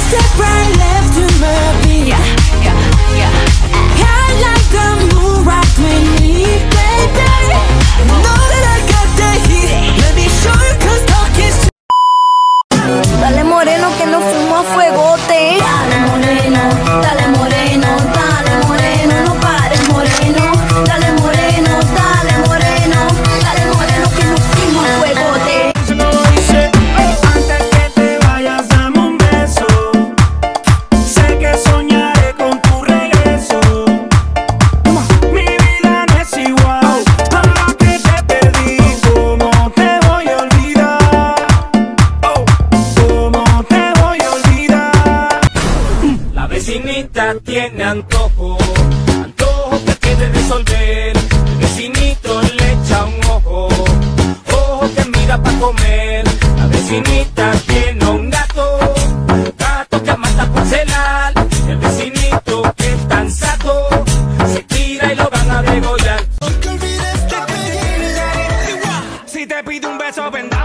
step right left to my beat. I like the moon rock with me, baby. Know that I got the heat. Let me show you 'cause talk is cheap. Dale moreno que nos fuimos a fuegote. Dale moreno, dale moreno, dale moreno, no pares moreno. Dale moreno, dale moreno, dale moreno que nos fuimos a fuegote. Antes que te vayas dame un beso. Sé que soñaré con tu regreso. Mi vida no es igual a la que te perdí. ¿Cómo te voy a olvidar? ¿Cómo te voy a olvidar? La vecinita tiene antojo, antojo que quiere resolver. El vecinito le echa un ojo, ojo que mira pa' comer. La vecinita tiene un gato, gato que mata por celar. El vecinito que es tan sato, se tira y lo van a degollar. Si te pide un beso, vendrá.